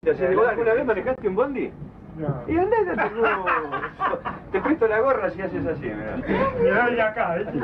¿Vos alguna vez manejaste un bondi? No. Y andá, te presto la gorra si haces así, mirá. Mirá de acá, ¿viste?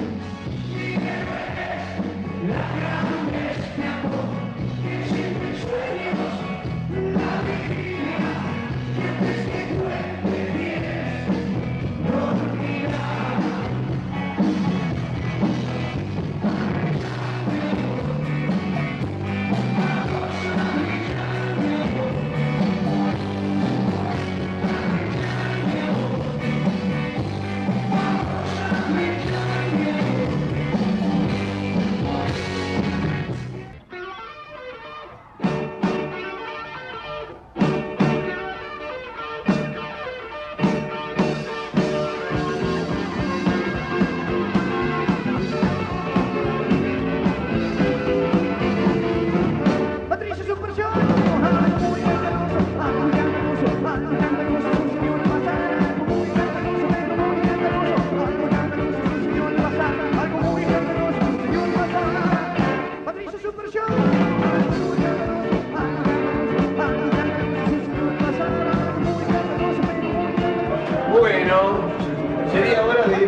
Bueno, sería hora de ir.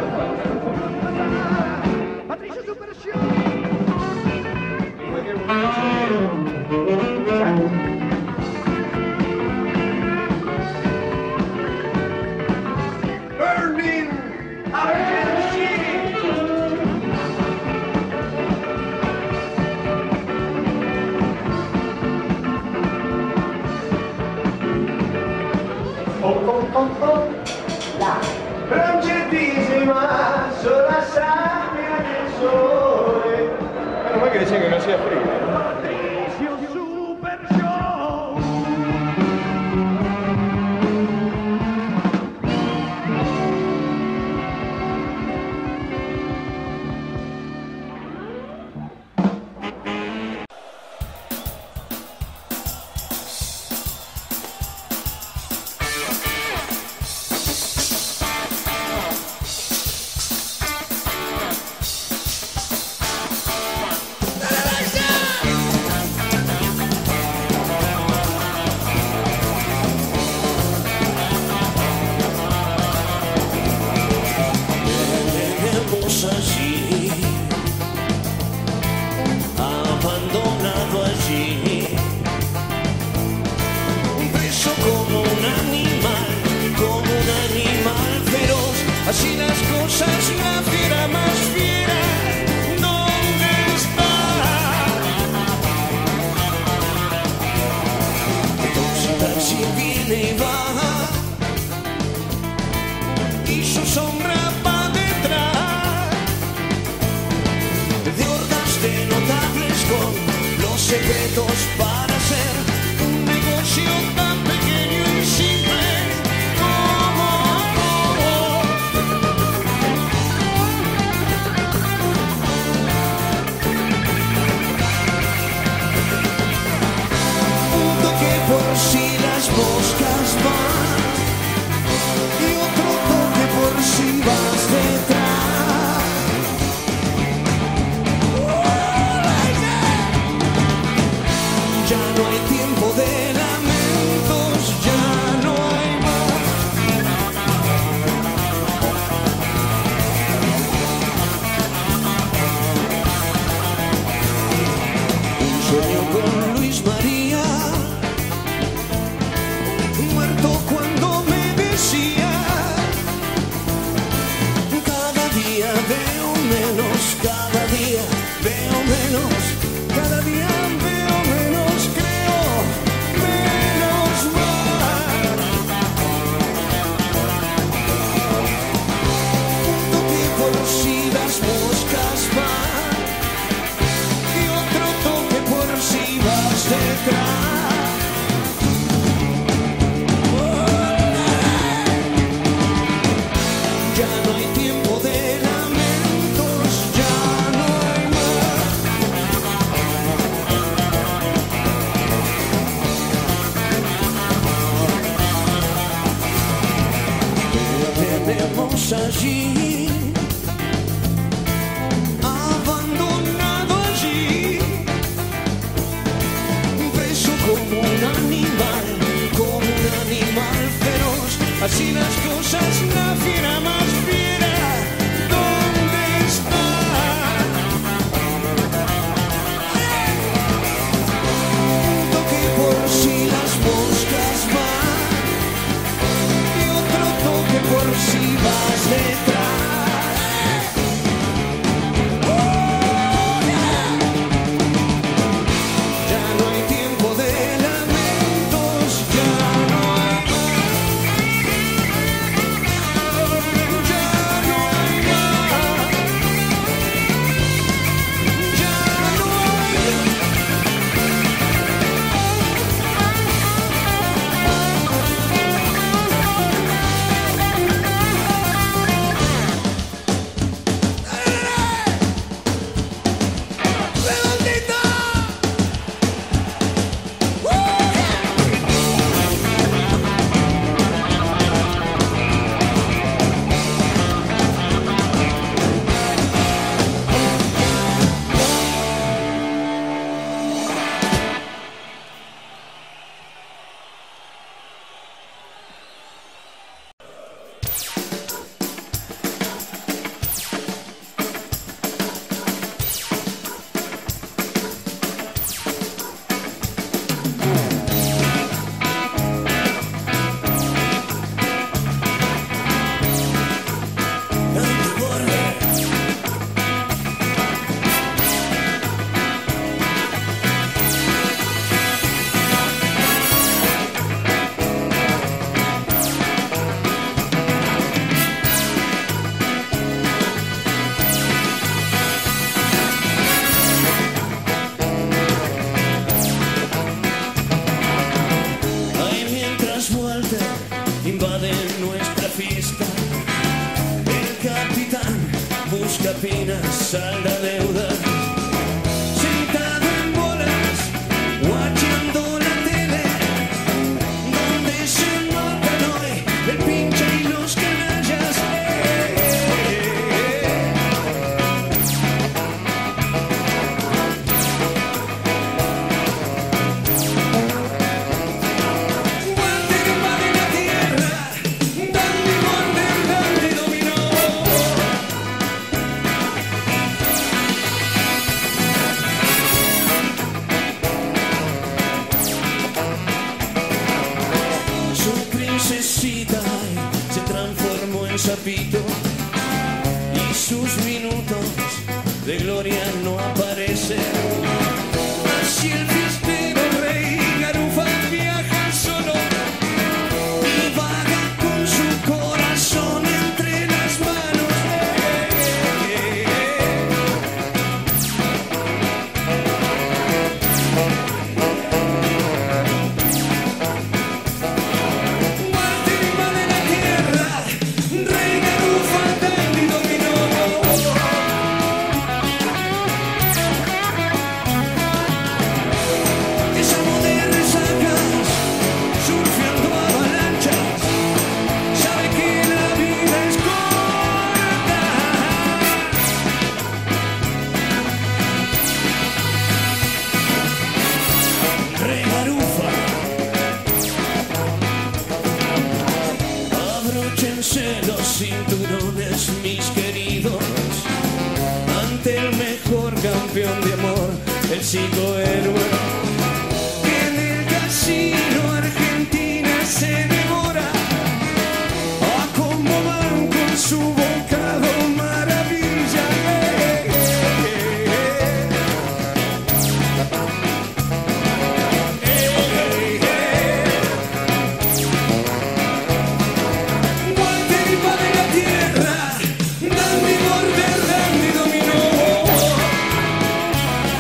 Burning Francettissima, sola sabbia del sole. Menos mal que decían que no hacía frío. Abandonado allí, preso como un animal feroz. Así las cosas, la fiera más fiera, ¿dónde está? Taxi viene y baja, y su sombra va detrás de hordas de notables con los secretos para hacer un negocio tan pequeño y simple como un toque por si las moscas van y otro toque por si vas detrás. Ya no hay tiempo de lamentos, ya no hay más. Un sueño con Luis María, muerto cuando me decía: cada día veo menos, cada día veo menos, cada día veo menos, creo menos mal. Un toque por si las moscas van y otro toque por si vas detrás. Ya no hay tiempo de lamentos, ya no hay más. Tenemos allí, abandonado allí, preso como un animal. así las cosas, la fiera más fiera, ¿dónde está? Un toque por si las moscas van y otro toque por si vas detrás. Sal la deuda, sentado en bolas, watchando la tele, donde se matan hoy el pinche y los canallas. Walter invade la tierra, Dandy Wonder, Dandy dominó. Se transformó en sapito y sus minutos de gloria no aparecen. Así el fiestero rey Garufa viaja solo y vaga con su corazón entre las manos. Los cinturones, mis queridos, ante el mejor campeón de amor, el psicohéroe, que en el casino Argentina se devora a como van con su bocado maravilla. Tierra, Dandy Wonder, Dandy dominó.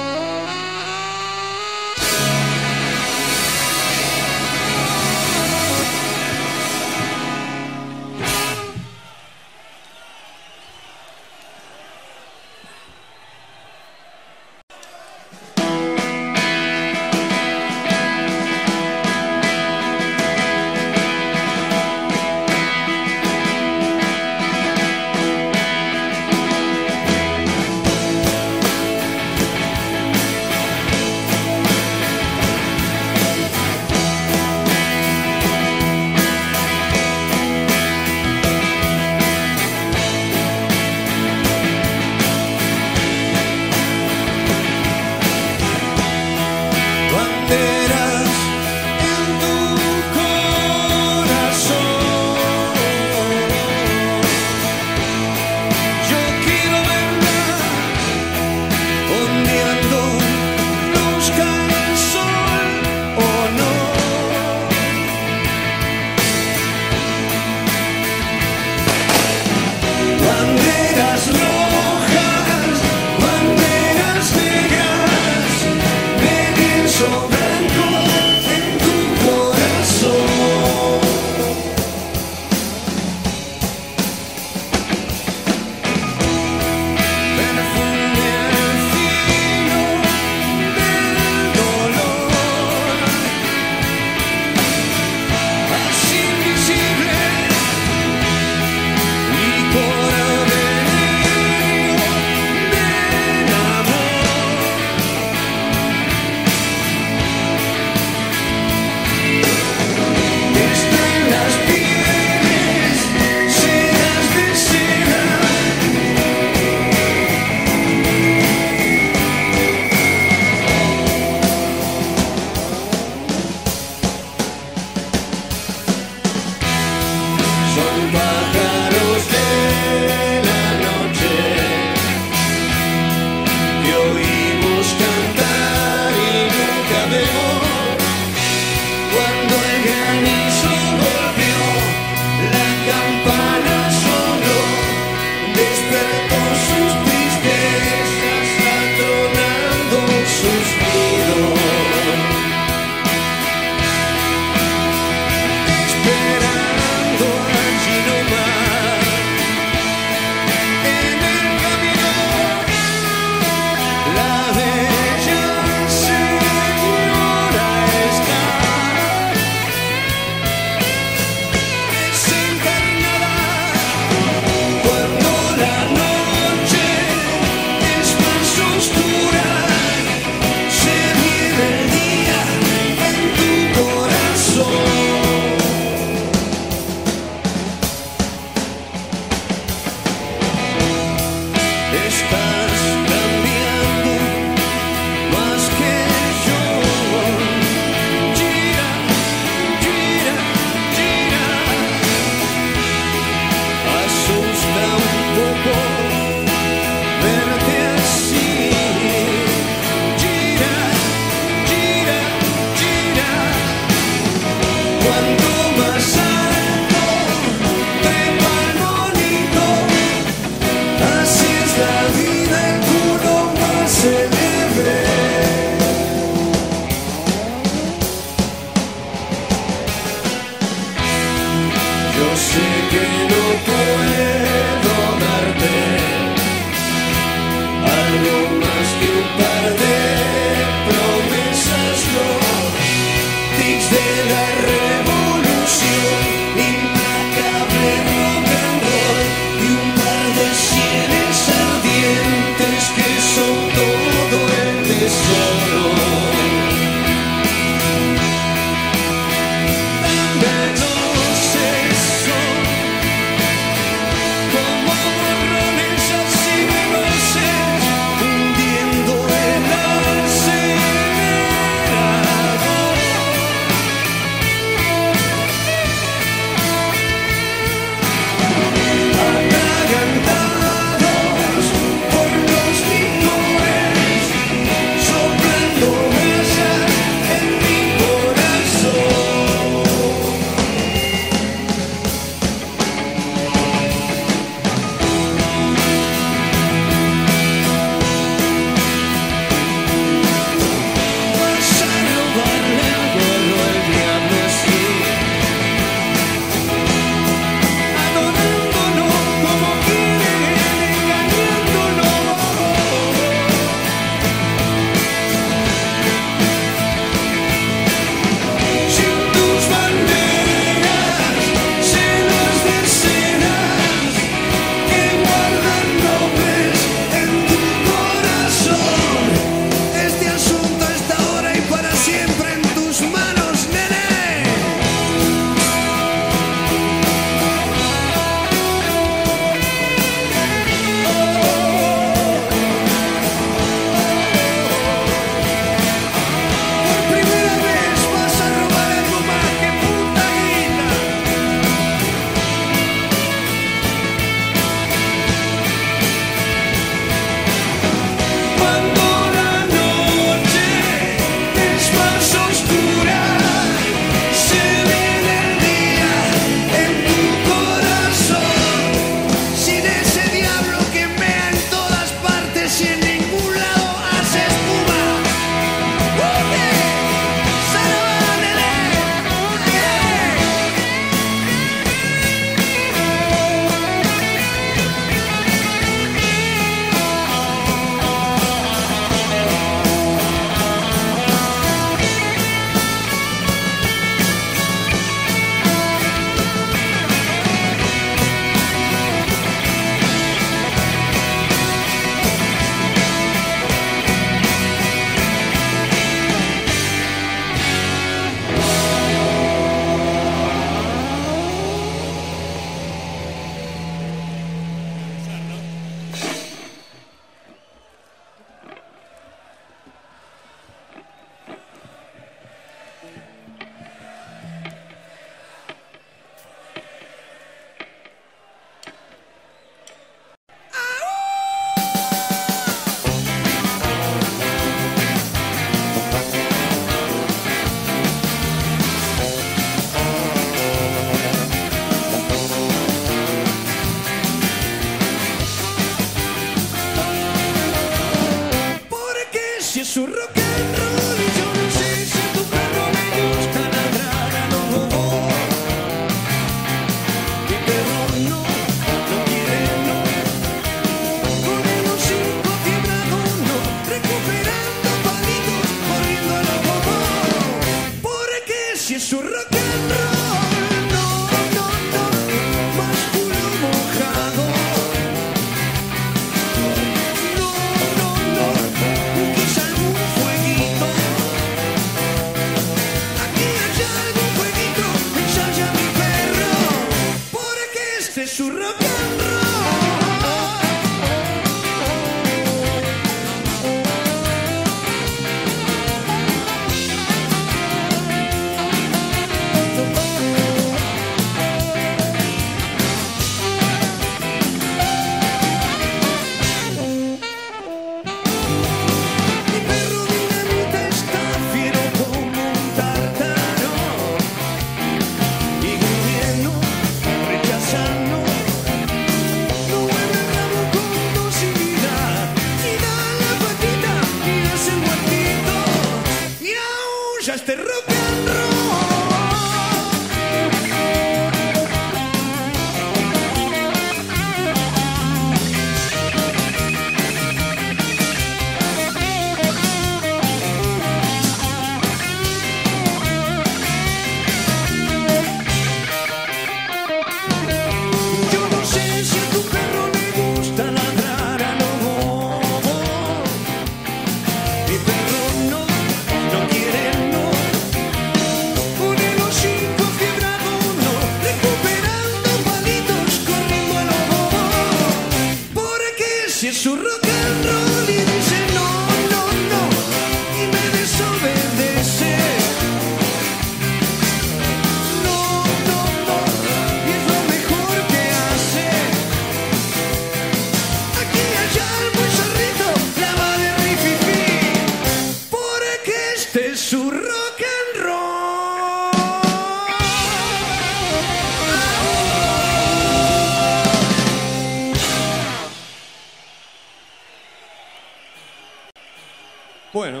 Bueno,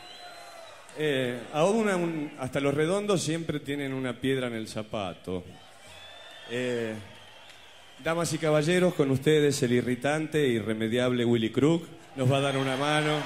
hasta los redondos siempre tienen una piedra en el zapato. Damas y caballeros, con ustedes el irritante e irremediable Willy Crook nos va a dar una mano.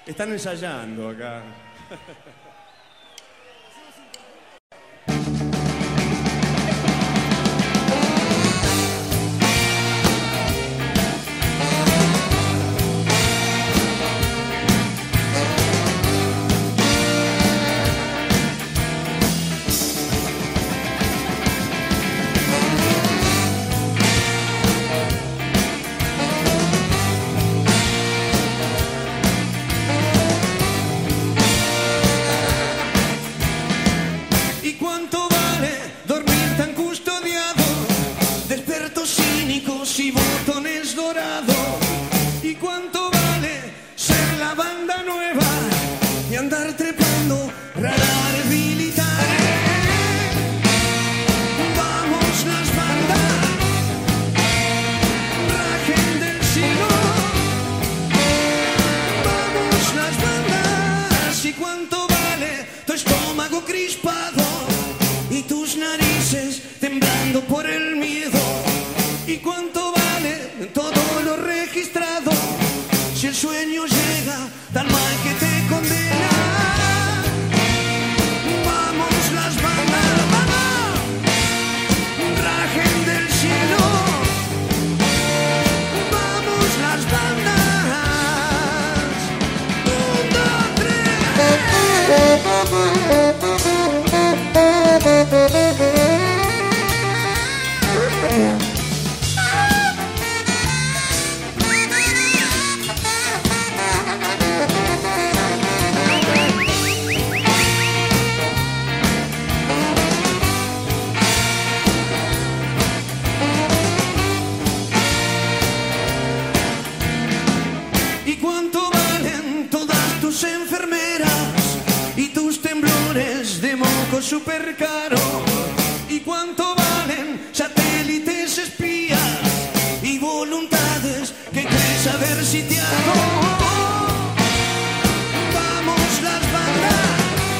Están ensayando acá. Y botones dorados. ¿Y cuánto vale ser la banda nueva y andar trepando radares militares? Vamos las bandas, rajen del cielo. Vamos las bandas. ¿Y cuánto vale tu estómago crispado y tus narices temblando por el miedo? ¿Y cuánto vale todo lo registrado si el sueño llega tan mal que te condena? Vamos las bandas, vamos, rajen del cielo. Vamos las bandas, 1, 2, 3. ¿Y cuánto valen todas tus enfermeras y tus temblores de moco super caro? ¿Y cuánto valen satélites espías y voluntades que crees haber sitiado? Vamos las bandas,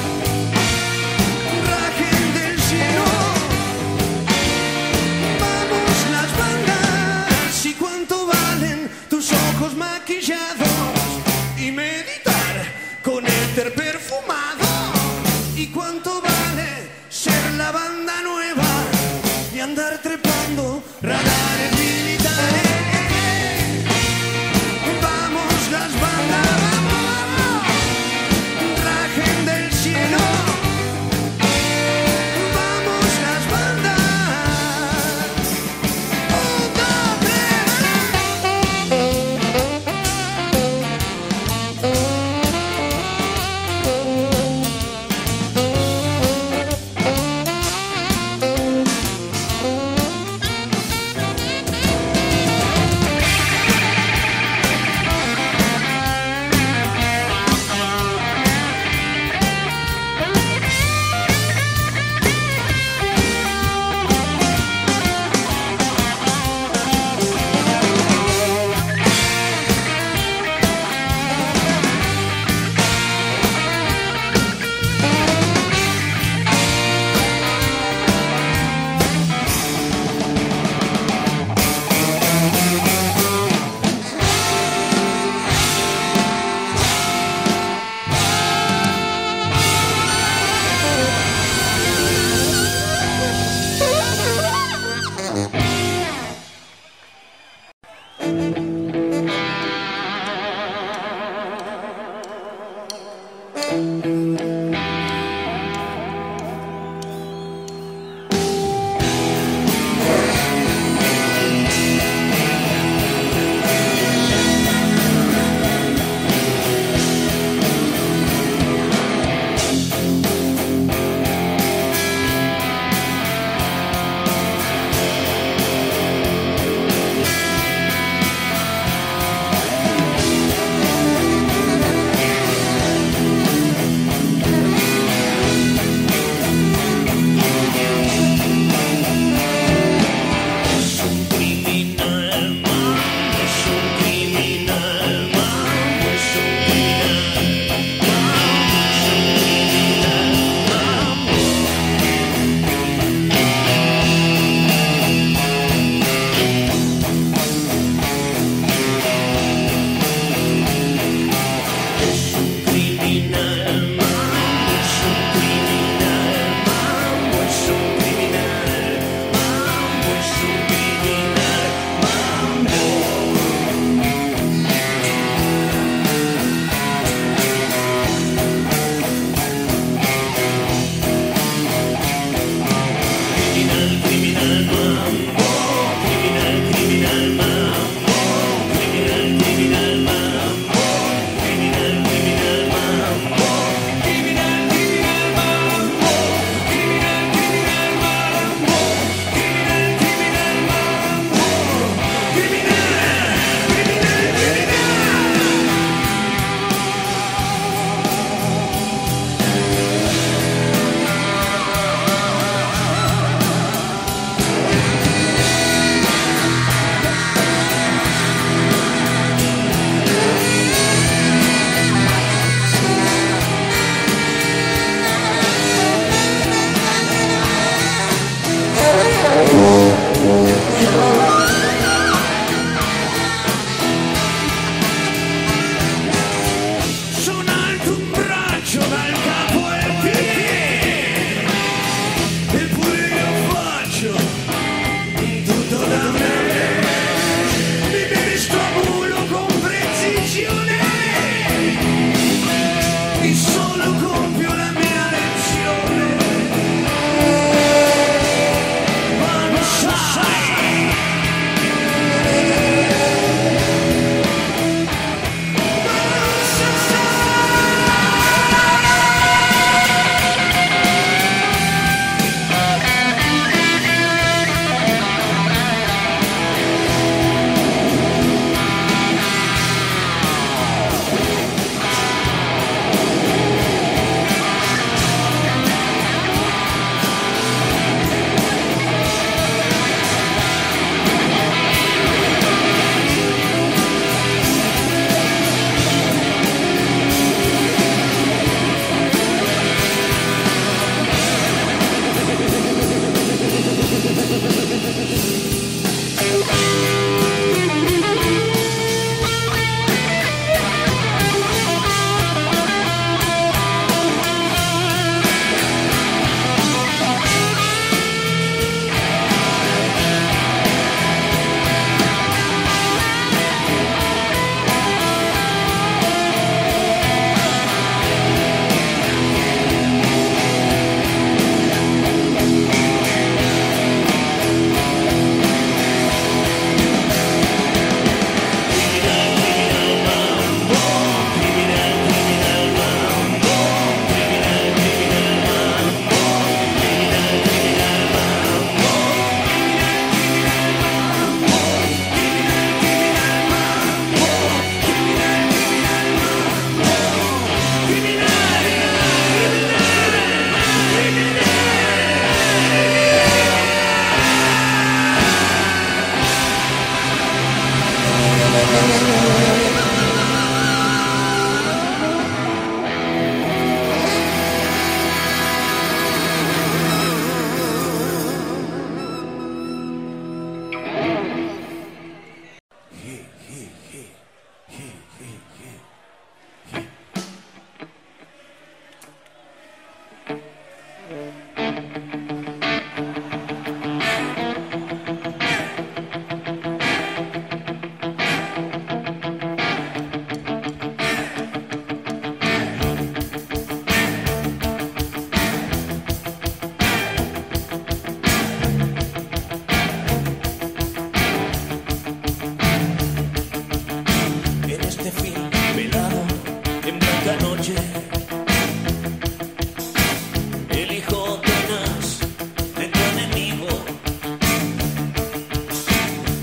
rajen del cielo. Vamos las bandas. ¿Y cuánto valen tus ojos maquillados y meditar con éter perfumado? ¿Y cuánto vale ser la banda nueva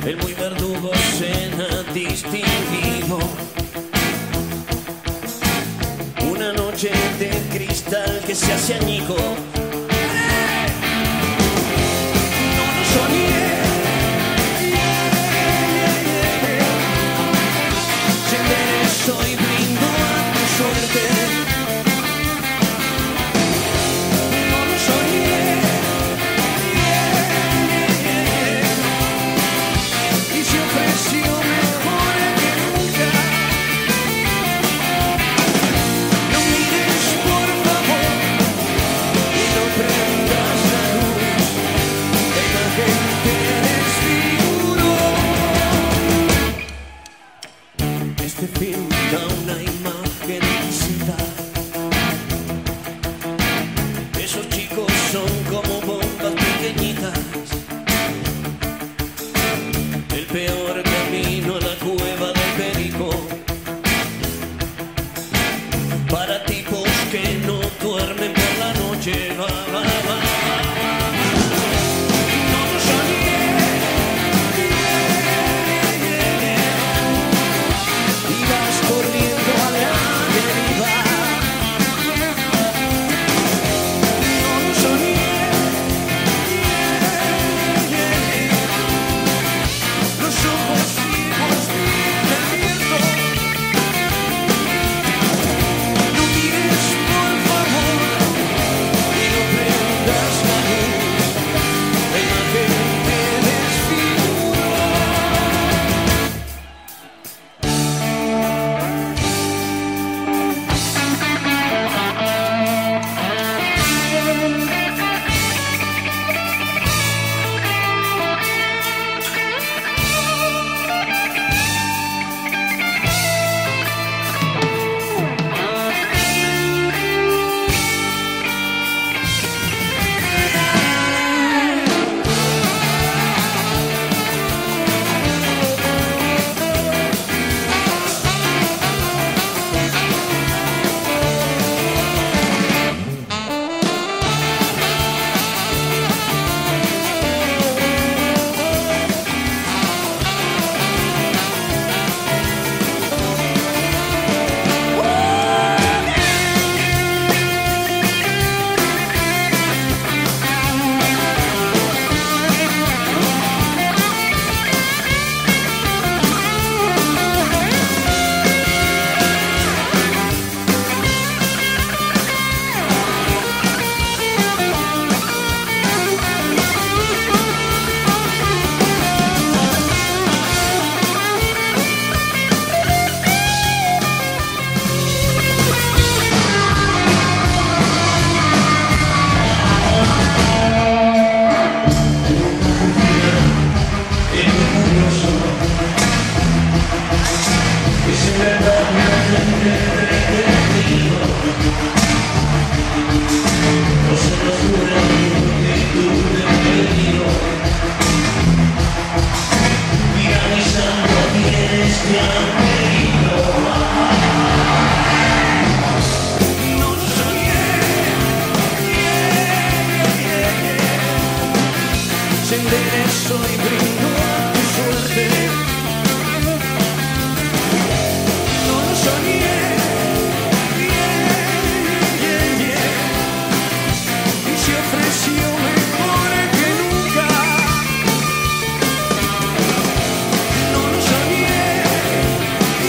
el muy verdugo cena distinguido. Una noche de cristal que se hace añico. No lo soñé. Soy brindo a tu suerte. No lo soñé. Y se ofreció mejor que nunca. No mires por favor y no prendas la luz. La imagen te desfiguró. Este film da una imagen incita. Esos chicos son como bombas pequeñitas. El peor camino a la cueva del perico. Para tipos que no duermen por la noche. Va, va, va. No lo soñé. Ibas corriendo a la deriva. No lo soñé. Los ojos ciegos bien abiertos. No mires por favor y no prendas la luz. La imagen te desfiguró. Soy brindo a tu suerte. No lo soñé. Y se ofreció mejor que nunca. No lo soñé.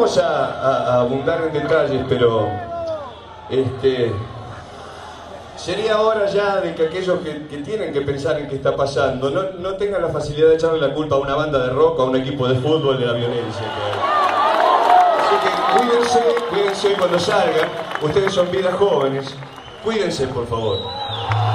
vamos a abundar en detalles, pero sería hora ya de que aquellos que tienen que pensar en qué está pasando no tengan la facilidad de echarle la culpa a una banda de rock, a un equipo de fútbol, de la violencia que hay. Así que cuídense cuando salgan. Ustedes son vidas jóvenes. Cuídense, por favor.